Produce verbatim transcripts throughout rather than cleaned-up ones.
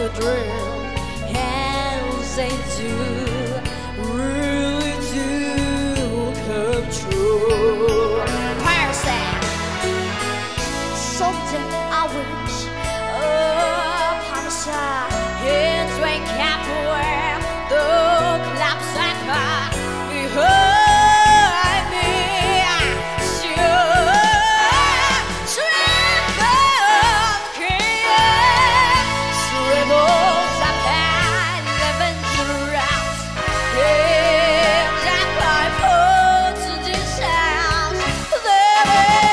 the dream as they do, really do come true. Choir said, someday I wish upon a star in Drake Capoeira, the clapsacker behind me. Sure, tremble, trembles up and living throughout. Yeah, that I put to this house. There,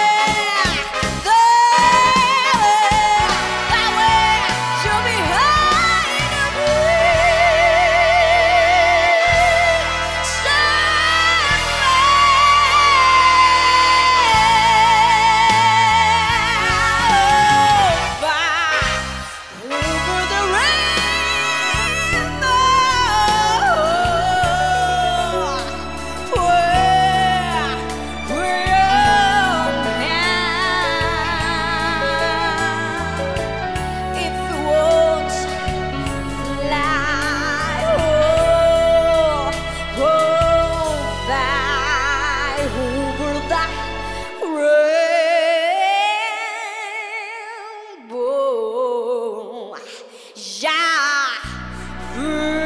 there, that way to behind me. Yeah.